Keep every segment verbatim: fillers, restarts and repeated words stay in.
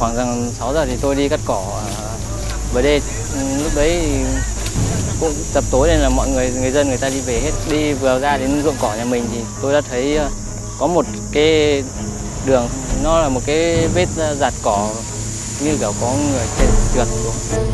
Khoảng rằng sáu giờ thì tôi đi cắt cỏ ở bờ đê. Lúc đấy cũng tập tối nên là mọi người người dân người ta đi về hết. Đi vừa ra đến ruộng cỏ nhà mình thì tôi đã thấy có một cái đường, nó là một cái vết dạt cỏ như kiểu có người trên trượt xuống.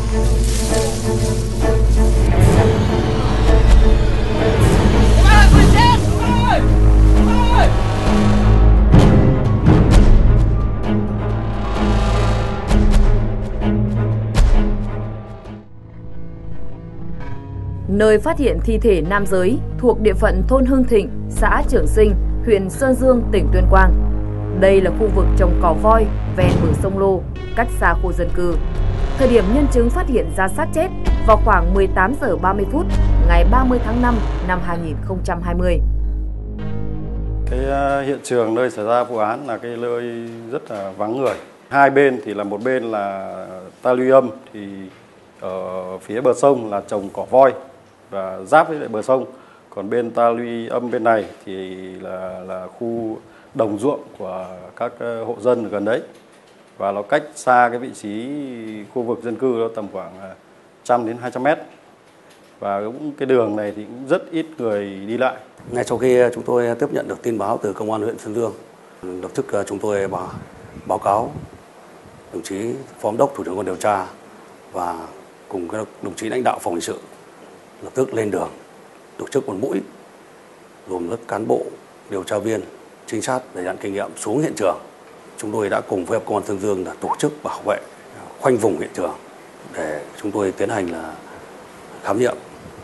Nơi phát hiện thi thể nam giới thuộc địa phận thôn Hưng Thịnh, xã Trường Sinh, huyện Sơn Dương, tỉnh Tuyên Quang. Đây là khu vực trồng cỏ voi ven bờ sông Lô, cách xa khu dân cư. Thời điểm nhân chứng phát hiện ra xác chết vào khoảng mười tám giờ ba mươi phút ngày ba mươi tháng năm năm hai nghìn không trăm hai mươi. Cái hiện trường nơi xảy ra vụ án là cái nơi rất là vắng người. Hai bên thì là một bên là ta luy âm, thì ở phía bờ sông là trồng cỏ voi và giáp với lại bờ sông. Còn bên ta luy âm bên này thì là là khu đồng ruộng của các hộ dân ở gần đấy. Và nó cách xa cái vị trí khu vực dân cư đó tầm khoảng một trăm đến hai trăm mét. Và cũng cái đường này thì cũng rất ít người đi lại. Ngay sau khi chúng tôi tiếp nhận được tin báo từ công an huyện Sơn Dương, lập tức chúng tôi báo, báo cáo đồng chí phó giám đốc thủ trưởng cơ quan điều tra và cùng các đồng chí lãnh đạo phòng hình sự lập tức lên đường tổ chức một mũi gồm rất cán bộ, điều tra viên, trinh sát để dàn kinh nghiệm xuống hiện trường. Chúng tôi đã cùng với công an Sơn Dương là tổ chức bảo vệ khoanh vùng hiện trường để chúng tôi tiến hành là khám nghiệm.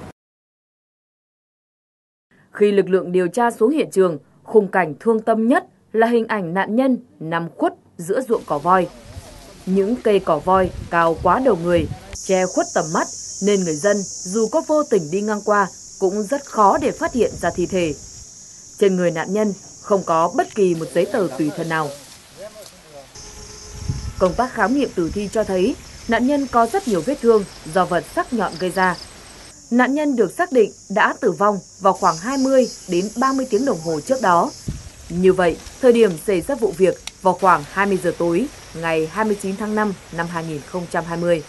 Khi lực lượng điều tra xuống hiện trường, khung cảnh thương tâm nhất là hình ảnh nạn nhân nằm khuất giữa ruộng cỏ voi. Những cây cỏ voi cao quá đầu người, che khuất tầm mắt nên người dân dù có vô tình đi ngang qua cũng rất khó để phát hiện ra thi thể. Trên người nạn nhân không có bất kỳ một giấy tờ tùy thân nào. Công tác khám nghiệm tử thi cho thấy nạn nhân có rất nhiều vết thương do vật sắc nhọn gây ra. Nạn nhân được xác định đã tử vong vào khoảng hai mươi đến ba mươi tiếng đồng hồ trước đó. Như vậy, thời điểm xảy ra vụ việc vào khoảng hai mươi giờ tối ngày hai mươi chín tháng năm năm hai nghìn không trăm hai mươi.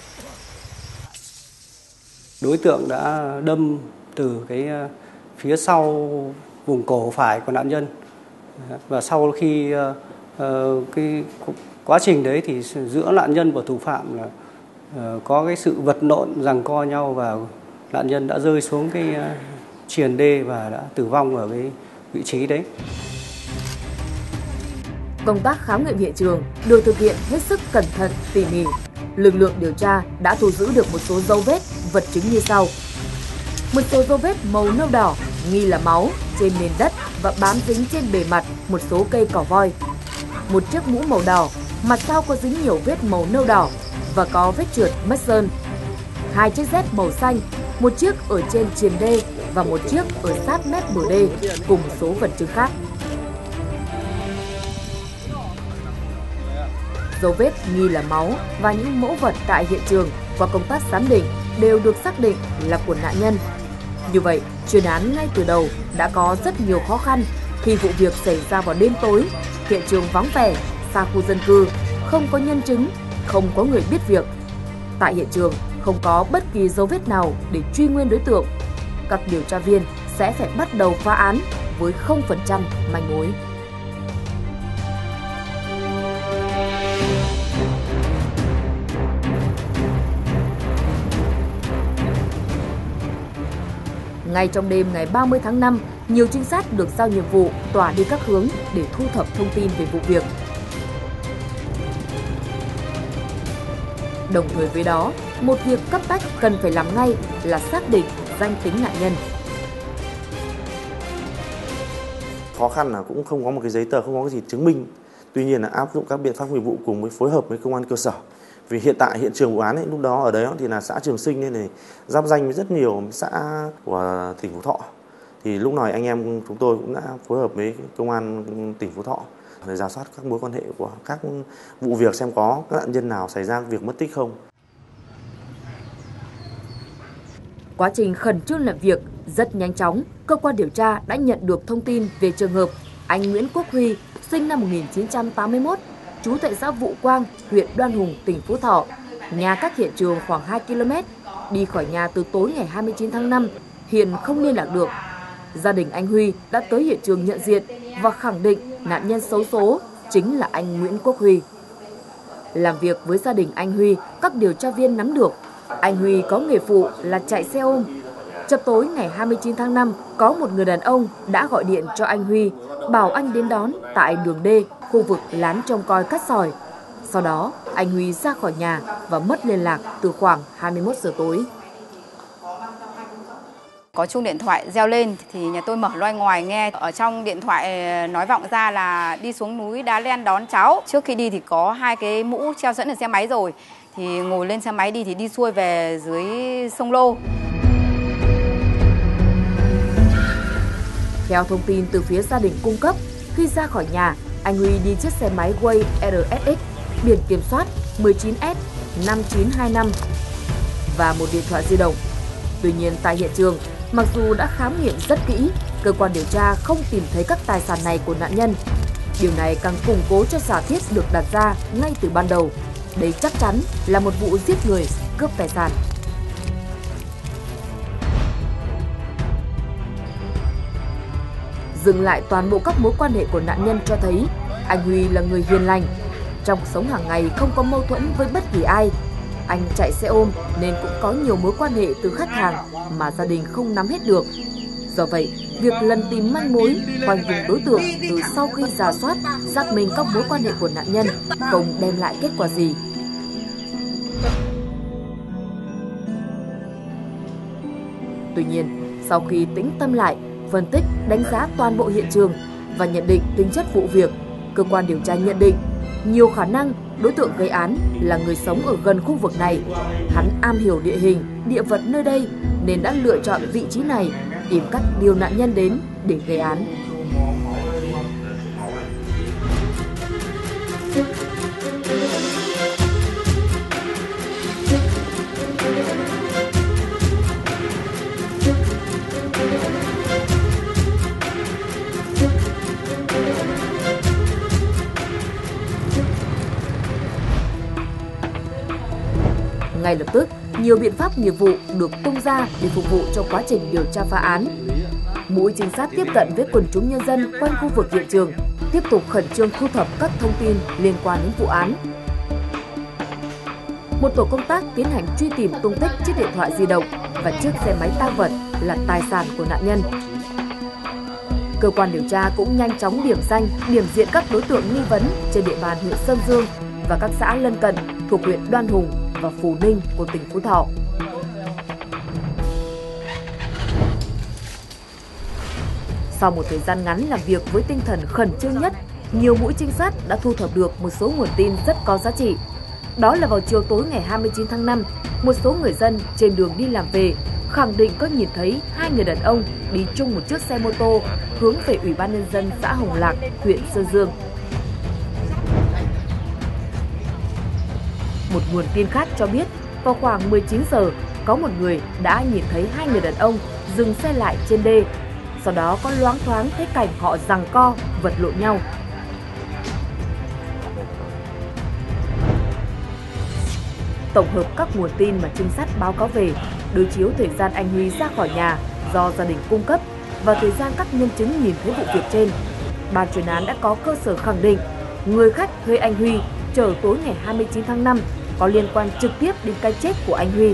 Đối tượng đã đâm từ cái phía sau vùng cổ phải của nạn nhân, và sau khi uh, cái quá trình đấy thì giữa nạn nhân và thủ phạm là uh, có cái sự vật lộn giằng co nhau và nạn nhân đã rơi xuống cái uh, triền đê và đã tử vong ở cái vị trí đấy. Công tác khám nghiệm hiện trường được thực hiện hết sức cẩn thận, tỉ mỉ. Lực lượng điều tra đã thu giữ được một số dấu vết, vật chứng như sau. Một số dấu vết màu nâu đỏ nghi là máu trên nền đất và bám dính trên bề mặt một số cây cỏ voi. Một chiếc mũ màu đỏ, mặt sau có dính nhiều vết màu nâu đỏ và có vết trượt mất sơn. Hai chiếc dép màu xanh, một chiếc ở trên triền đê và một chiếc ở sát mép bờ đê cùng một số vật chứng khác. Dấu vết nghi là máu và những mẫu vật tại hiện trường qua công tác giám định đều được xác định là của nạn nhân. Như vậy, chuyên án ngay từ đầu đã có rất nhiều khó khăn khi vụ việc xảy ra vào đêm tối, hiện trường vắng vẻ, xa khu dân cư, không có nhân chứng, không có người biết việc. Tại hiện trường không có bất kỳ dấu vết nào để truy nguyên đối tượng. Các điều tra viên sẽ phải bắt đầu phá án với không phần trăm manh mối. Ngay trong đêm ngày ba mươi tháng năm, nhiều trinh sát được giao nhiệm vụ tỏa đi các hướng để thu thập thông tin về vụ việc. Đồng thời với đó, một việc cấp bách cần phải làm ngay là xác định danh tính nạn nhân. Khó khăn là cũng không có một cái giấy tờ, không có cái gì chứng minh. Tuy nhiên là áp dụng các biện pháp nghiệp vụ cùng với phối hợp với công an cơ sở. Vì hiện tại hiện trường vụ án ấy, lúc đó ở đấy thì là xã Trường Sinh nên này giáp danh với rất nhiều xã của tỉnh Phú Thọ. Thì lúc này anh em chúng tôi cũng đã phối hợp với công an tỉnh Phú Thọ để rà soát các mối quan hệ của các vụ việc xem có các nạn nhân nào xảy ra việc mất tích không. Quá trình khẩn trương làm việc rất nhanh chóng, cơ quan điều tra đã nhận được thông tin về trường hợp anh Nguyễn Quốc Huy, sinh năm một nghìn chín trăm tám mươi mốt, trú tại xã Vũ Quang, huyện Đoan Hùng, tỉnh Phú Thọ, nhà cách hiện trường khoảng hai ki lô mét, đi khỏi nhà từ tối ngày hai mươi chín tháng năm, hiện không liên lạc được. Gia đình anh Huy đã tới hiện trường nhận diện và khẳng định nạn nhân xấu số chính là anh Nguyễn Quốc Huy. Làm việc với gia đình anh Huy, các điều tra viên nắm được anh Huy có nghề phụ là chạy xe ôm. Chập tối ngày hai mươi chín tháng năm, có một người đàn ông đã gọi điện cho anh Huy, bảo anh đến đón tại đường D, khu vực lán trông coi cát sỏi. Sau đó, anh Huy ra khỏi nhà và mất liên lạc từ khoảng hai mươi mốt giờ tối. Có chuông điện thoại reo lên thì nhà tôi mở loa ngoài nghe. Ở trong điện thoại nói vọng ra là đi xuống núi Đá Len đón cháu. Trước khi đi thì có hai cái mũ treo sẵn ở xe máy rồi. Thì ngồi lên xe máy đi thì đi xuôi về dưới sông Lô. Theo thông tin từ phía gia đình cung cấp, khi ra khỏi nhà, anh Huy đi chiếc xe máy Way R S X biển kiểm soát mười chín S năm chín hai năm và một điện thoại di động. Tuy nhiên tại hiện trường, mặc dù đã khám nghiệm rất kỹ, cơ quan điều tra không tìm thấy các tài sản này của nạn nhân. Điều này càng củng cố cho giả thiết được đặt ra ngay từ ban đầu. Đây chắc chắn là một vụ giết người, cướp tài sản. Dừng lại toàn bộ các mối quan hệ của nạn nhân cho thấy anh Huy là người hiền lành. Trong cuộc sống hàng ngày không có mâu thuẫn với bất kỳ ai. Anh chạy xe ôm nên cũng có nhiều mối quan hệ từ khách hàng mà gia đình không nắm hết được. Do vậy, việc lần tìm manh mối, khoanh vùng đối tượng từ sau khi rà soát, xác minh các mối quan hệ của nạn nhân không đem lại kết quả gì. Tuy nhiên, sau khi tĩnh tâm lại, phân tích, đánh giá toàn bộ hiện trường và nhận định tính chất vụ việc, cơ quan điều tra nhận định nhiều khả năng đối tượng gây án là người sống ở gần khu vực này. Hắn am hiểu địa hình, địa vật nơi đây nên đã lựa chọn vị trí này, tìm cách điều nạn nhân đến để gây án. Ngay lập tức, nhiều biện pháp nghiệp vụ được tung ra để phục vụ cho quá trình điều tra phá án. Mũi trinh sát tiếp cận với quần chúng nhân dân quanh khu vực hiện trường, tiếp tục khẩn trương thu thập các thông tin liên quan đến vụ án. Một tổ công tác tiến hành truy tìm tung tích chiếc điện thoại di động và chiếc xe máy tang vật là tài sản của nạn nhân. Cơ quan điều tra cũng nhanh chóng điểm danh, điểm diện các đối tượng nghi vấn trên địa bàn huyện Sơn Dương và các xã lân cận thuộc huyện Đoan Hùng và Phù Ninh của tỉnh Phú Thọ. Sau một thời gian ngắn làm việc với tinh thần khẩn trương nhất, nhiều mũi trinh sát đã thu thập được một số nguồn tin rất có giá trị. Đó là vào chiều tối ngày hai mươi chín tháng năm, một số người dân trên đường đi làm về khẳng định có nhìn thấy hai người đàn ông đi chung một chiếc xe mô tô hướng về Ủy ban nhân dân xã Hồng Lạc, huyện Sơn Dương. Một nguồn tin khác cho biết, vào khoảng mười chín giờ, có một người đã nhìn thấy hai người đàn ông dừng xe lại trên đê. Sau đó có loáng thoáng thấy cảnh họ giằng co, vật lộn nhau. Tổng hợp các nguồn tin mà trinh sát báo cáo về, đối chiếu thời gian anh Huy ra khỏi nhà do gia đình cung cấp và thời gian các nhân chứng nhìn thấy vụ việc trên, ban chuyên án đã có cơ sở khẳng định người khách thuê anh Huy chở tối ngày hai mươi chín tháng năm có liên quan trực tiếp đến cái chết của anh Huy.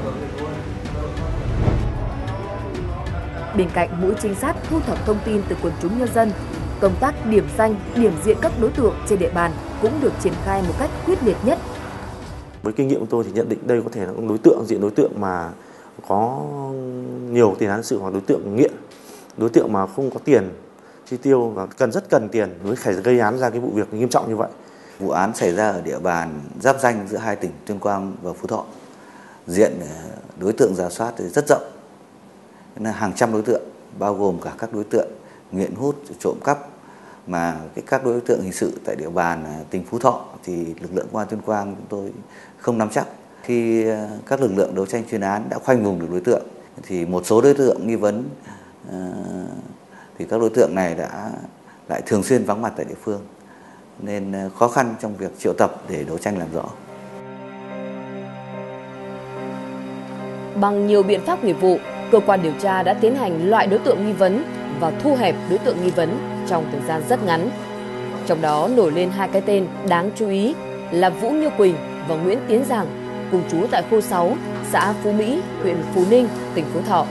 Bên cạnh mũi trinh sát thu thập thông tin từ quần chúng nhân dân, công tác điểm danh, điểm diện các đối tượng trên địa bàn cũng được triển khai một cách quyết liệt nhất. Với kinh nghiệm của tôi thì nhận định đây có thể là đối tượng, diện đối tượng mà có nhiều tiền án sự hoặc đối tượng nghiện, đối tượng mà không có tiền chi tiêu và cần rất cần tiền mới phải gây án ra cái vụ việc nghiêm trọng như vậy. Vụ án xảy ra ở địa bàn giáp ranh giữa hai tỉnh Tuyên Quang và Phú Thọ. Diện đối tượng rà soát thì rất rộng, hàng trăm đối tượng, bao gồm cả các đối tượng nghiện hút, trộm cắp, mà cái các đối tượng hình sự tại địa bàn tỉnh Phú Thọ thì lực lượng công an Tuyên Quang chúng tôi không nắm chắc. Khi các lực lượng đấu tranh chuyên án đã khoanh vùng được đối tượng thì một số đối tượng nghi vấn thì các đối tượng này đã lại thường xuyên vắng mặt tại địa phương nên khó khăn trong việc triệu tập để đấu tranh làm rõ. Bằng nhiều biện pháp nghiệp vụ, cơ quan điều tra đã tiến hành loại đối tượng nghi vấn và thu hẹp đối tượng nghi vấn trong thời gian rất ngắn. Trong đó nổi lên hai cái tên đáng chú ý là Vũ Như Quỳnh và Nguyễn Tiến Giảng, cùng trú tại khu sáu, xã Phú Mỹ, huyện Phú Ninh, tỉnh Phú Thọ.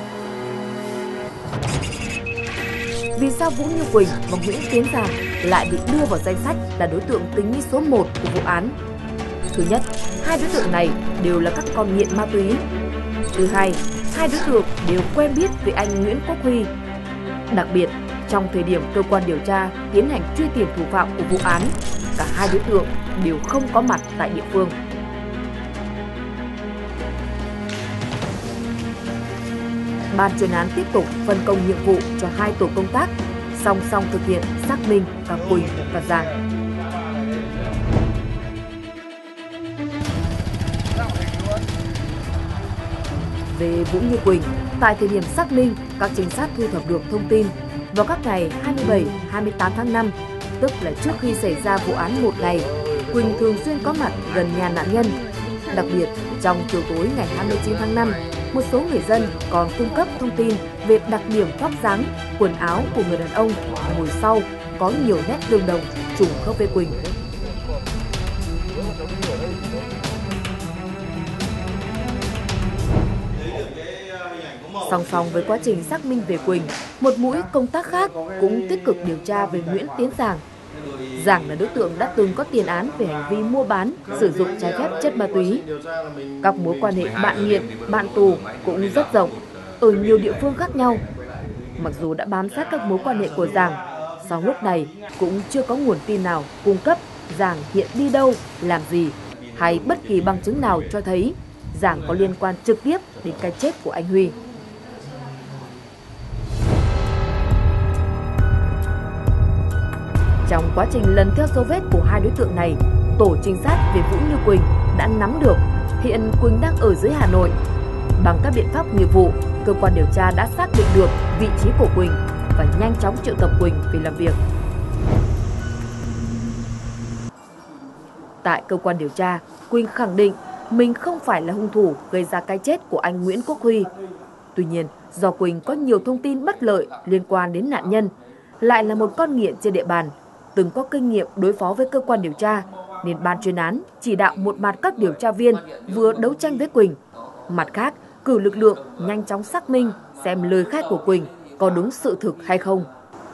Vì sao Vũ Như Quỳnh và Nguyễn Tiến Giảng lại bị đưa vào danh sách là đối tượng tình nghi số một của vụ án? Thứ nhất, hai đối tượng này đều là các con nghiện ma túy. Thứ hai, hai đối tượng đều quen biết với anh Nguyễn Quốc Huy. Đặc biệt, trong thời điểm cơ quan điều tra tiến hành truy tìm thủ phạm của vụ án, cả hai đối tượng đều không có mặt tại địa phương. Ban chuyên án tiếp tục phân công nhiệm vụ cho hai tổ công tác, song song thực hiện xác minh cả Quỳnh và Giảng. Về Vũ Như Quỳnh, tại thời điểm xác minh, các trinh sát thu thập được thông tin vào các ngày hai mươi bảy, hai mươi tám tháng năm, tức là trước khi xảy ra vụ án một ngày, Quỳnh thường xuyên có mặt gần nhà nạn nhân. Đặc biệt, trong chiều tối ngày hai mươi chín tháng năm, một số người dân còn cung cấp thông tin về đặc điểm vóc dáng, quần áo của người đàn ông ngồi sau có nhiều nét tương đồng, trùng khớp với Quỳnh. Song song với quá trình xác minh về Quỳnh, một mũi công tác khác cũng tích cực điều tra về Nguyễn Tiến Giảng. Giảng là đối tượng đã từng có tiền án về hành vi mua bán, sử dụng trái phép chất ma túy. Các mối quan hệ bạn nghiện, bạn tù cũng rất rộng, ở nhiều địa phương khác nhau. Mặc dù đã bám sát các mối quan hệ của Giảng, song lúc này cũng chưa có nguồn tin nào cung cấp Giảng hiện đi đâu, làm gì, hay bất kỳ bằng chứng nào cho thấy Giảng có liên quan trực tiếp đến cái chết của anh Huy. Trong quá trình lần theo dấu vết của hai đối tượng này, tổ trinh sát về Vũ Như Quỳnh đã nắm được hiện Quỳnh đang ở dưới Hà Nội. Bằng các biện pháp nghiệp vụ, cơ quan điều tra đã xác định được vị trí của Quỳnh và nhanh chóng triệu tập Quỳnh về làm việc. Tại cơ quan điều tra, Quỳnh khẳng định mình không phải là hung thủ gây ra cái chết của anh Nguyễn Quốc Huy. Tuy nhiên, do Quỳnh có nhiều thông tin bất lợi liên quan đến nạn nhân, lại là một con nghiện trên địa bàn, từng có kinh nghiệm đối phó với cơ quan điều tra, nên ban chuyên án chỉ đạo một mặt các điều tra viên vừa đấu tranh với Quỳnh, mặt khác cử lực lượng nhanh chóng xác minh xem lời khai của Quỳnh có đúng sự thực hay không.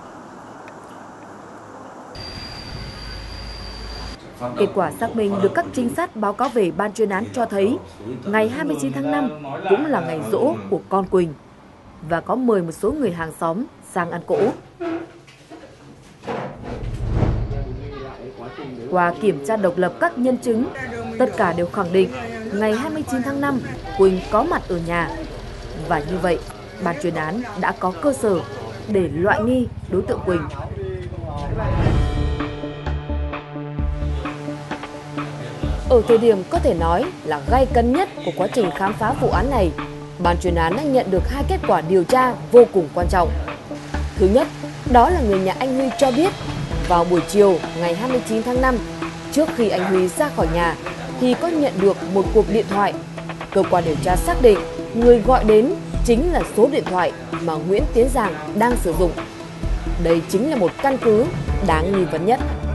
Kết quả xác minh được các trinh sát báo cáo về ban chuyên án cho thấy ngày hai mươi chín tháng năm cũng là ngày giỗ của con Quỳnh và có mời một số người hàng xóm sang ăn cỗ. Qua kiểm tra độc lập các nhân chứng, tất cả đều khẳng định ngày hai mươi chín tháng năm Quỳnh có mặt ở nhà. Và như vậy, ban chuyên án đã có cơ sở để loại nghi đối tượng Quỳnh. Ở thời điểm có thể nói là gay cấn nhất của quá trình khám phá vụ án này, ban chuyên án đã nhận được hai kết quả điều tra vô cùng quan trọng. Thứ nhất, đó là người nhà anh Huy cho biết vào buổi chiều ngày hai mươi chín tháng năm, trước khi anh Huy ra khỏi nhà thì có nhận được một cuộc điện thoại. Cơ quan điều tra xác định người gọi đến chính là số điện thoại mà Nguyễn Tiến Giảng đang sử dụng. Đây chính là một căn cứ đáng nghi vấn nhất.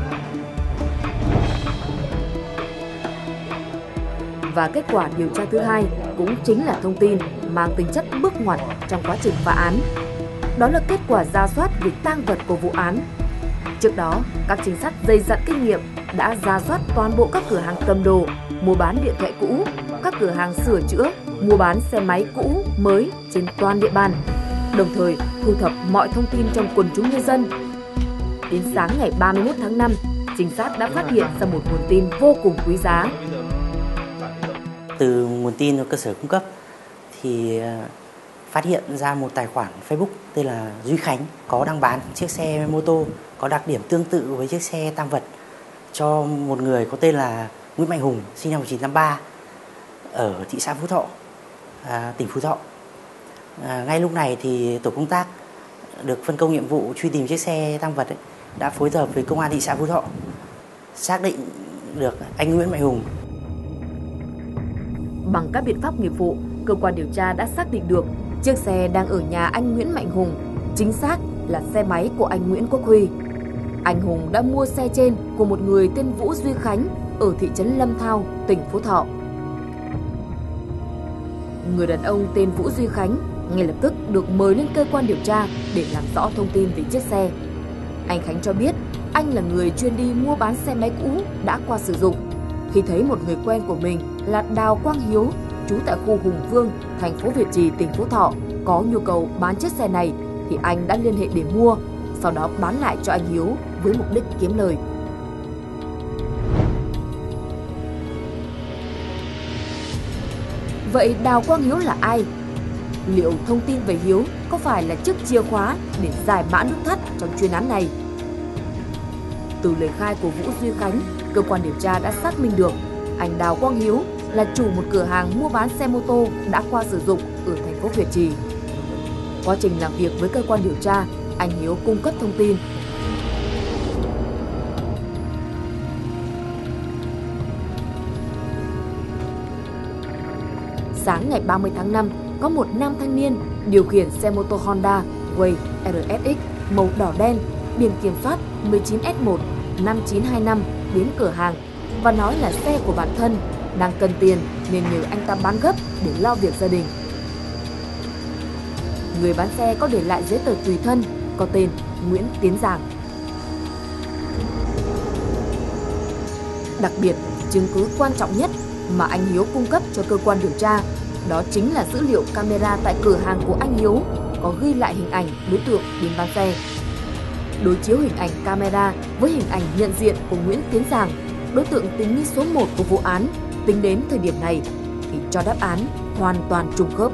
Và kết quả điều tra thứ hai cũng chính là thông tin mang tính chất bước ngoặt trong quá trình phá án. Đó là kết quả rà soát về tang vật của vụ án. Trước đó, các trinh sát dày dặn kinh nghiệm đã rà soát toàn bộ các cửa hàng cầm đồ, mua bán điện thoại cũ, các cửa hàng sửa chữa, mua bán xe máy cũ, mới trên toàn địa bàn, đồng thời thu thập mọi thông tin trong quần chúng nhân dân. Đến sáng ngày ba mươi mốt tháng năm, trinh sát đã phát hiện ra một nguồn tin vô cùng quý giá. Từ nguồn tin do cơ sở cung cấp thì phát hiện ra một tài khoản Facebook tên là Duy Khánh có đăng bán chiếc xe mô tô có đặc điểm tương tự với chiếc xe tang vật cho một người có tên là Nguyễn Mạnh Hùng, sinh năm một nghìn chín trăm tám mươi ba, ở thị xã Phú Thọ, à, tỉnh Phú Thọ. À, ngay lúc này thì tổ công tác được phân công nhiệm vụ truy tìm chiếc xe tang vật ấy, đã phối hợp với công an thị xã Phú Thọ xác định được anh Nguyễn Mạnh Hùng. Bằng các biện pháp nghiệp vụ, cơ quan điều tra đã xác định được chiếc xe đang ở nhà anh Nguyễn Mạnh Hùng chính xác là xe máy của anh Nguyễn Quốc Huy. Anh Hùng đã mua xe trên của một người tên Vũ Duy Khánh ở thị trấn Lâm Thao, tỉnh Phú Thọ. Người đàn ông tên Vũ Duy Khánh ngay lập tức được mời lên cơ quan điều tra để làm rõ thông tin về chiếc xe. Anh Khánh cho biết anh là người chuyên đi mua bán xe máy cũ đã qua sử dụng. Khi thấy một người quen của mình là Đào Quang Hiếu, trú tại khu Hùng Vương, thành phố Việt Trì, tỉnh Phú Thọ, có nhu cầu bán chiếc xe này thì anh đã liên hệ để mua, sau đó bán lại cho anh Hiếu với mục đích kiếm lời. Vậy Đào Quang Hiếu là ai? Liệu thông tin về Hiếu có phải là chiếc chìa khóa để giải mã nút thắt trong chuyên án này? Từ lời khai của Vũ Duy Khánh, cơ quan điều tra đã xác minh được anh Đào Quang Hiếu là chủ một cửa hàng mua bán xe mô tô đã qua sử dụng ở thành phố Việt Trì. Quá trình làm việc với cơ quan điều tra, anh Hiếu cung cấp thông tin. Sáng ngày ba mươi tháng năm, có một nam thanh niên điều khiển xe mô tô Honda Way R S X màu đỏ đen, biển kiểm soát mười chín S một năm chín hai năm đến cửa hàng và nói là xe của bản thân đang cần tiền nên nhờ anh ta bán gấp để lo việc gia đình. Người bán xe có để lại giấy tờ tùy thân có tên Nguyễn Tiến Giàng. Đặc biệt, chứng cứ quan trọng nhất mà anh Hiếu cung cấp cho cơ quan điều tra đó chính là dữ liệu camera tại cửa hàng của anh Hiếu có ghi lại hình ảnh đối tượng đến bán xe. Đối chiếu hình ảnh camera với hình ảnh nhận diện của Nguyễn Tiến Giàng, đối tượng tình nghi số một của vụ án, tính đến thời điểm này thì cho đáp án hoàn toàn trùng khớp.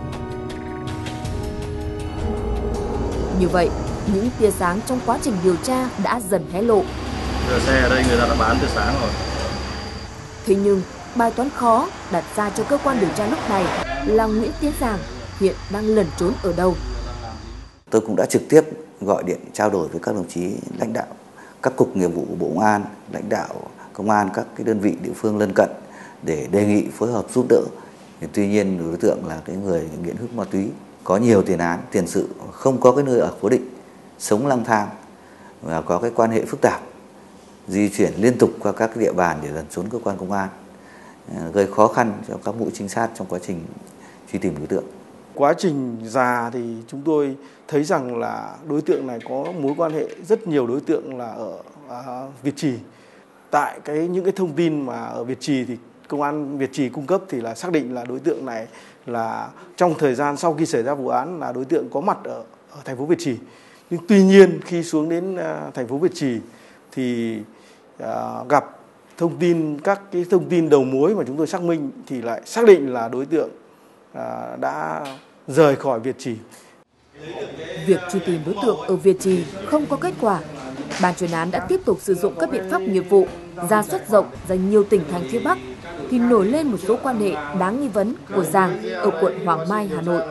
Như vậy, những tia sáng trong quá trình điều tra đã dần hé lộ. Giờ xe ở đây người ta đã bán từ sáng rồi. Thế nhưng, bài toán khó đặt ra cho cơ quan điều tra lúc này là Nguyễn Tiến Giàng hiện đang lẩn trốn ở đâu. Tôi cũng đã trực tiếp gọi điện trao đổi với các đồng chí lãnh đạo các cục nghiệp vụ của Bộ Công an, lãnh đạo công an các cái đơn vị địa phương lân cận để đề nghị phối hợp giúp đỡ. Tuy nhiên đối tượng là cái người nghiện hút ma túy, có nhiều tiền án, tiền sự, không có cái nơi ở cố định, sống lang thang và có cái quan hệ phức tạp, di chuyển liên tục qua các địa bàn để lẩn trốn cơ quan công an, gây khó khăn cho các mũi trinh sát trong quá trình truy tìm đối tượng. Quá trình rà thì chúng tôi thấy rằng là đối tượng này có mối quan hệ rất nhiều đối tượng là ở à, Việt Trì. Tại cái những cái thông tin mà ở Việt Trì thì công an Việt Trì cung cấp thì là xác định là đối tượng này là trong thời gian sau khi xảy ra vụ án là đối tượng có mặt ở, ở thành phố Việt Trì. Nhưng tuy nhiên khi xuống đến à, thành phố Việt Trì thì à, gặp thông tin các cái thông tin đầu mối mà chúng tôi xác minh thì lại xác định là đối tượng à, đã rời khỏi Việt Trì. Việc truy tìm đối tượng ở Việt Trì không có kết quả. Ban chuyên án đã tiếp tục sử dụng các biện pháp nghiệp vụ, rà soát rộng ra nhiều tỉnh thành phía Bắc thì nổi lên một số quan hệ đáng nghi vấn của Giàng ở quận Hoàng Mai, Hà Nội.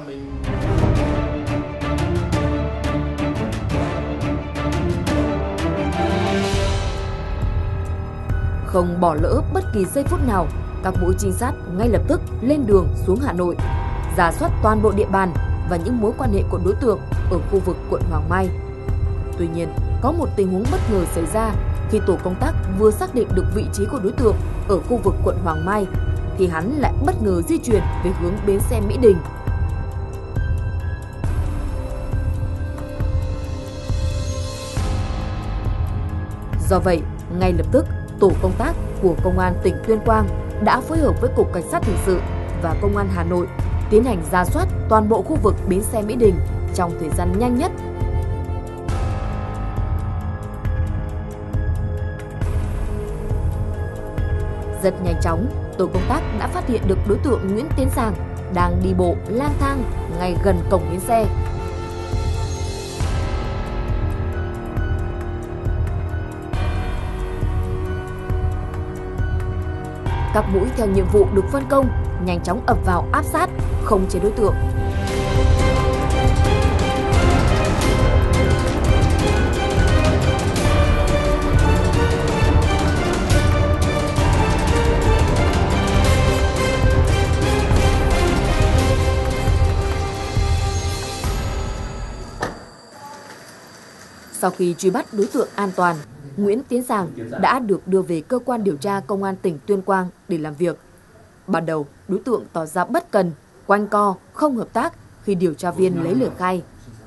Không bỏ lỡ bất kỳ giây phút nào, các mũi trinh sát ngay lập tức lên đường xuống Hà Nội, rà soát toàn bộ địa bàn và những mối quan hệ của đối tượng ở khu vực quận Hoàng Mai. Tuy nhiên, có một tình huống bất ngờ xảy ra khi tổ công tác vừa xác định được vị trí của đối tượng ở khu vực quận Hoàng Mai thì hắn lại bất ngờ di chuyển về hướng bến xe Mỹ Đình. Do vậy, ngay lập tức, tổ công tác của Công an tỉnh Tuyên Quang đã phối hợp với Cục Cảnh sát Hình sự và Công an Hà Nội tiến hành rà soát toàn bộ khu vực bến xe Mỹ Đình trong thời gian nhanh nhất. Rất nhanh chóng, tổ công tác đã phát hiện được đối tượng Nguyễn Tiến Giàng đang đi bộ lang thang ngay gần cổng bến xe. Các mũi theo nhiệm vụ được phân công nhanh chóng ập vào áp sát, khống chế đối tượng. Sau khi truy bắt đối tượng an toàn, Nguyễn Tiến Giàng đã được đưa về cơ quan điều tra công an tỉnh Tuyên Quang để làm việc. Ban đầu, đối tượng tỏ ra bất cần, quanh co, không hợp tác khi điều tra viên lấy lời khai.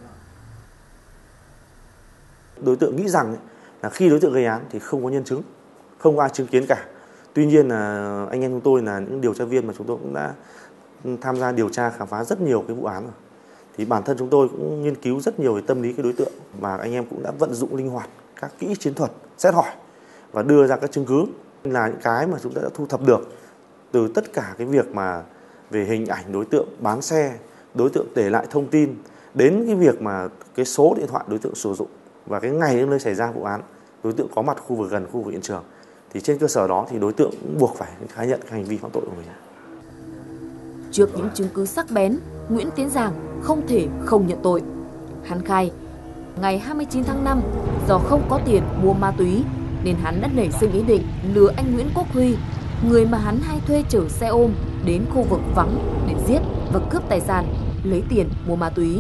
Đối tượng nghĩ rằng là khi đối tượng gây án thì không có nhân chứng, không có ai chứng kiến cả. Tuy nhiên là anh em chúng tôi là những điều tra viên mà chúng tôi cũng đã tham gia điều tra khám phá rất nhiều cái vụ án rồi. Thì bản thân chúng tôi cũng nghiên cứu rất nhiều về tâm lý cái đối tượng và anh em cũng đã vận dụng linh hoạt các kỹ chiến thuật, xét hỏi và đưa ra các chứng cứ là những cái mà chúng ta đã thu thập được từ tất cả cái việc mà về hình ảnh đối tượng bán xe, đối tượng để lại thông tin đến cái việc mà cái số điện thoại đối tượng sử dụng và cái ngày nơi xảy ra vụ án, đối tượng có mặt khu vực gần khu vực hiện trường. Thì trên cơ sở đó thì đối tượng cũng buộc phải khai nhận hành vi phạm tội của mình. Trước những chứng cứ sắc bén, Nguyễn Tiến Giàng không thể không nhận tội. Hắn khai, ngày hai mươi chín tháng năm, do không có tiền mua ma túy nên hắn đã nảy sinh ý định lừa anh Nguyễn Quốc Huy, người mà hắn hay thuê chở xe ôm đến khu vực vắng để giết và cướp tài sản, lấy tiền mua ma túy.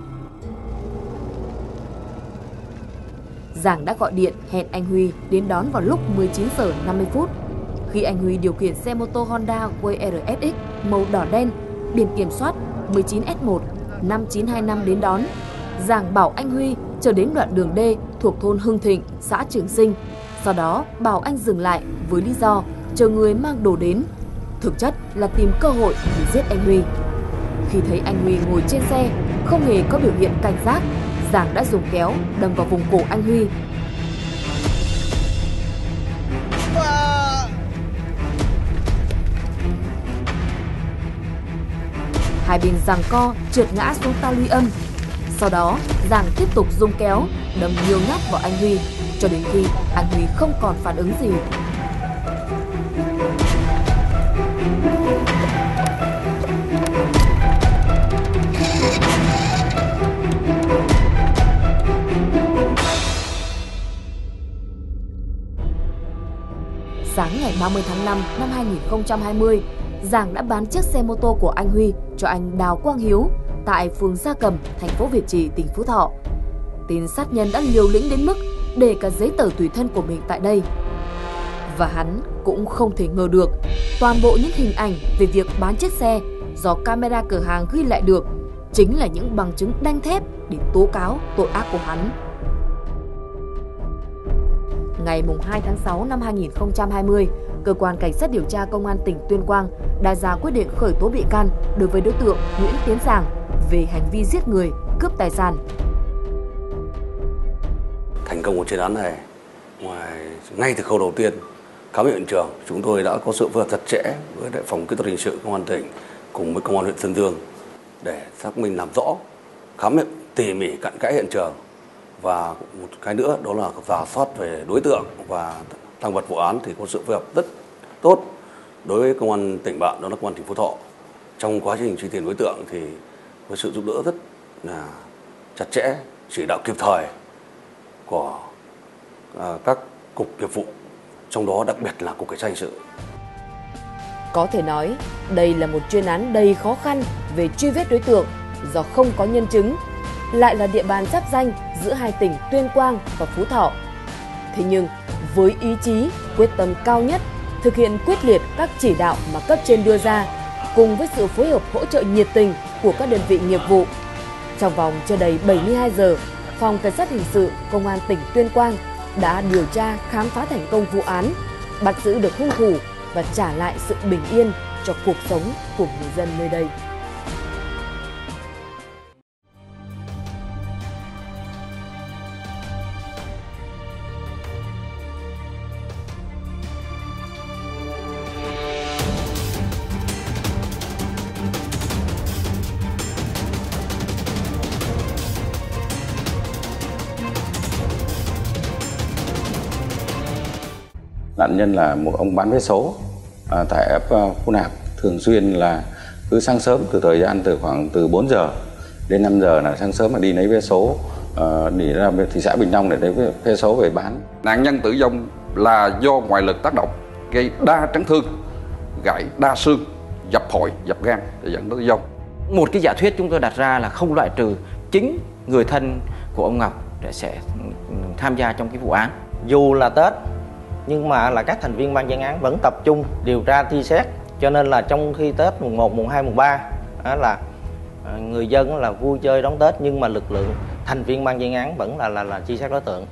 Giàng đã gọi điện hẹn anh Huy đến đón vào lúc mười chín giờ năm mươi phút. Khi anh Huy điều khiển xe mô tô Honda W R S X màu đỏ đen, biển kiểm soát mười chín S một năm chín hai năm đến đón, Giàng bảo anh Huy chở đến đoạn đường D thuộc thôn Hưng Thịnh, xã Trường Sinh. Sau đó bảo anh dừng lại với lý do chờ người mang đồ đến, thực chất là tìm cơ hội để giết anh Huy. Khi thấy anh Huy ngồi trên xe, không hề có biểu hiện cảnh giác, Giàng đã dùng kéo đâm vào vùng cổ anh Huy. Hai bên giằng co trượt ngã xuống ta luy âm. Sau đó, Giàng tiếp tục dùng kéo đâm nhiều nhát vào anh Huy cho đến khi anh Huy không còn phản ứng gì. Sáng ngày ba mươi tháng năm năm hai nghìn không trăm hai mươi, Giàng đã bán chiếc xe mô tô của anh Huy cho anh Đào Quang Hiếu tại phường Gia Cẩm, thành phố Việt Trì, tỉnh Phú Thọ. Tên sát nhân đã liều lĩnh đến mức để cả giấy tờ tùy thân của mình tại đây. Và hắn cũng không thể ngờ được toàn bộ những hình ảnh về việc bán chiếc xe do camera cửa hàng ghi lại được chính là những bằng chứng đanh thép để tố cáo tội ác của hắn. Ngày hai tháng sáu năm hai nghìn không trăm hai mươi, Cơ quan Cảnh sát điều tra Công an tỉnh Tuyên Quang đã ra quyết định khởi tố bị can đối với đối tượng Nguyễn Tiến Giàng về hành vi giết người, cướp tài sản. Thành công của chuyên án này, ngoài ngay từ khâu đầu tiên khám nghiệm hiện trường, chúng tôi đã có sự phối hợp chặt chẽ với đại phòng kỹ thuật hình sự Công an tỉnh cùng với Công an huyện Sơn Dương để xác minh làm rõ, khám nghiệm tỉ mỉ cặn kẽ hiện trường. Và một cái nữa đó là rà soát về đối tượng và tang vật vụ án thì có sự phối hợp rất tốt đối với Công an tỉnh bạn, đó là Công an tỉnh Phú Thọ. Trong quá trình truy tìm đối tượng thì với sự giúp đỡ rất là chặt chẽ, chỉ đạo kịp thời của à, các cục nghiệp vụ, trong đó đặc biệt là Cục Cảnh sát hình sự. Có thể nói, đây là một chuyên án đầy khó khăn về truy vết đối tượng do không có nhân chứng, lại là địa bàn giáp ranh giữa hai tỉnh Tuyên Quang và Phú Thọ. Thế nhưng, với ý chí, quyết tâm cao nhất, thực hiện quyết liệt các chỉ đạo mà cấp trên đưa ra, cùng với sự phối hợp hỗ trợ nhiệt tình của các đơn vị nghiệp vụ, trong vòng chưa đầy bảy mươi hai giờ, Phòng Cảnh sát hình sự Công an tỉnh Tuyên Quang đã điều tra khám phá thành công vụ án, bắt giữ được hung thủ và trả lại sự bình yên cho cuộc sống của người dân nơi đây. Nạn nhân là một ông bán vé số à, tại ấp Phú Nạp, thường xuyên là cứ sáng sớm, từ thời gian từ khoảng từ bốn giờ đến năm giờ là sáng sớm mà đi lấy vé số, à, đi ra thị xã Bình Long để lấy vé số về bán. Nạn nhân tử vong là do ngoại lực tác động gây đa chấn thương, gãy đa xương, dập phổi, dập gan để dẫn đến tử vong. Một cái giả thuyết chúng tôi đặt ra là không loại trừ chính người thân của ông Ngọc sẽ tham gia trong cái vụ án. Dù là Tết nhưng mà là các thành viên ban chuyên án vẫn tập trung điều tra truy xét, cho nên là trong khi Tết mùng một, mùng hai, mùng ba là người dân là vui chơi đón Tết, nhưng mà lực lượng thành viên ban chuyên án vẫn là là là truy xét đối tượng.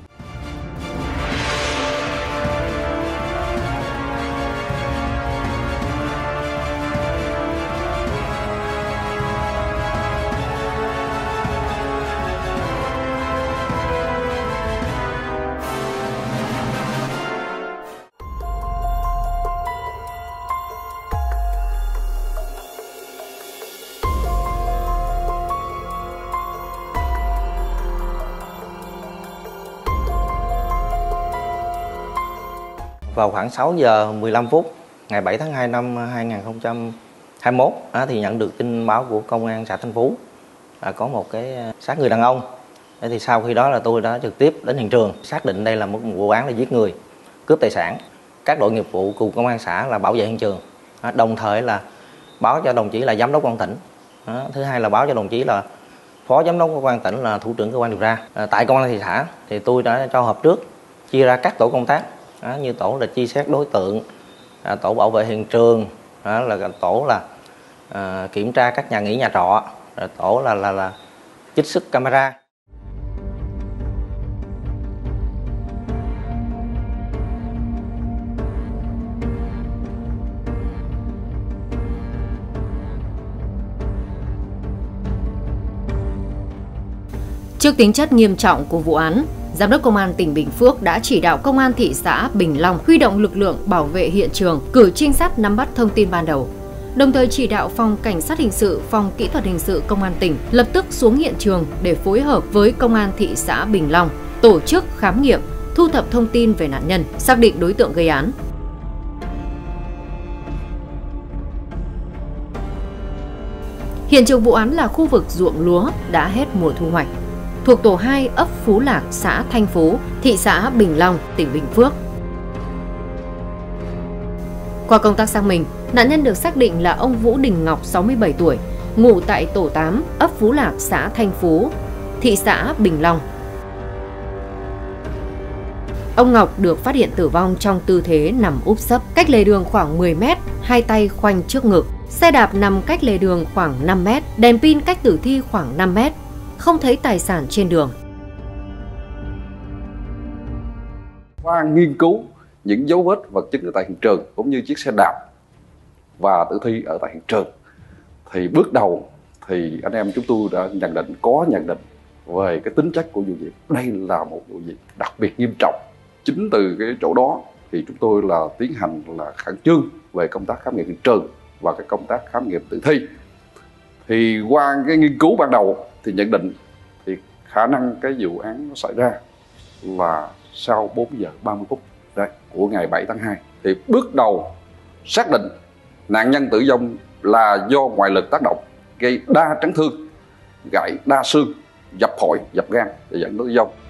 Vào khoảng sáu giờ mười lăm phút ngày bảy tháng hai năm hai nghìn không trăm hai mươi mốt thì nhận được tin báo của công an xã Thanh Phú là có một cái xác người đàn ông. Thì sau khi đó là tôi đã trực tiếp đến hiện trường, xác định đây là một vụ án là giết người, cướp tài sản. Các đội nghiệp vụ cùng công an xã là bảo vệ hiện trường, đồng thời là báo cho đồng chí là giám đốc công an tỉnh. Thứ hai là báo cho đồng chí là phó giám đốc công an tỉnh là thủ trưởng cơ quan điều tra. Tại công an thị xã thì tôi đã cho họp trước, chia ra các tổ công tác. Đó, như tổ là truy xét đối tượng, à, tổ bảo vệ hiện trường, đó là tổ là à, kiểm tra các nhà nghỉ nhà trọ, rồi tổ là là là trích xuất camera. Trước tính chất nghiêm trọng của vụ án, Giám đốc Công an tỉnh Bình Phước đã chỉ đạo Công an thị xã Bình Long huy động lực lượng bảo vệ hiện trường, cử trinh sát nắm bắt thông tin ban đầu. Đồng thời chỉ đạo Phòng Cảnh sát Hình sự, Phòng Kỹ thuật Hình sự Công an tỉnh lập tức xuống hiện trường để phối hợp với Công an thị xã Bình Long tổ chức khám nghiệm, thu thập thông tin về nạn nhân, xác định đối tượng gây án. Hiện trường vụ án là khu vực ruộng lúa đã hết mùa thu hoạch, thuộc tổ hai ấp Phú Lạc, xã Thanh Phú, thị xã Bình Long, tỉnh Bình Phước. Qua công tác xác minh, nạn nhân được xác định là ông Vũ Đình Ngọc, sáu mươi bảy tuổi, ngụ tại tổ tám ấp Phú Lạc, xã Thanh Phú, thị xã Bình Long. Ông Ngọc được phát hiện tử vong trong tư thế nằm úp sấp, cách lề đường khoảng mười mét, hai tay khoanh trước ngực. Xe đạp nằm cách lề đường khoảng năm mét, đèn pin cách tử thi khoảng năm mét. Không thấy tài sản trên đường. Qua nghiên cứu những dấu vết vật chứng ở tại hiện trường cũng như chiếc xe đạp và tử thi ở tại hiện trường, thì bước đầu thì anh em chúng tôi đã nhận định có nhận định về cái tính chất của vụ việc. Đây là một vụ việc đặc biệt nghiêm trọng. Chính từ cái chỗ đó thì chúng tôi là tiến hành là khẩn trương về công tác khám nghiệm hiện trường và cái công tác khám nghiệm tử thi. Thì qua cái nghiên cứu ban đầu thì nhận định thì khả năng cái vụ án nó xảy ra là sau bốn giờ ba mươi phút đấy, của ngày bảy tháng hai. Thì bước đầu xác định nạn nhân tử vong là do ngoại lực tác động gây đa chấn thương, gãy đa xương, dập phổi, dập gan để dẫn đến tử vong.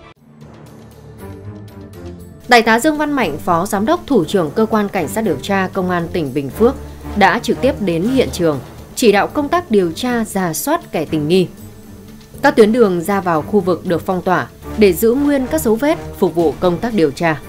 Đại tá Dương Văn Mạnh, Phó Giám đốc Thủ trưởng Cơ quan Cảnh sát điều tra Công an tỉnh Bình Phước đã trực tiếp đến hiện trường, chỉ đạo công tác điều tra rà soát kẻ tình nghi. Các tuyến đường ra vào khu vực được phong tỏa để giữ nguyên các dấu vết phục vụ công tác điều tra.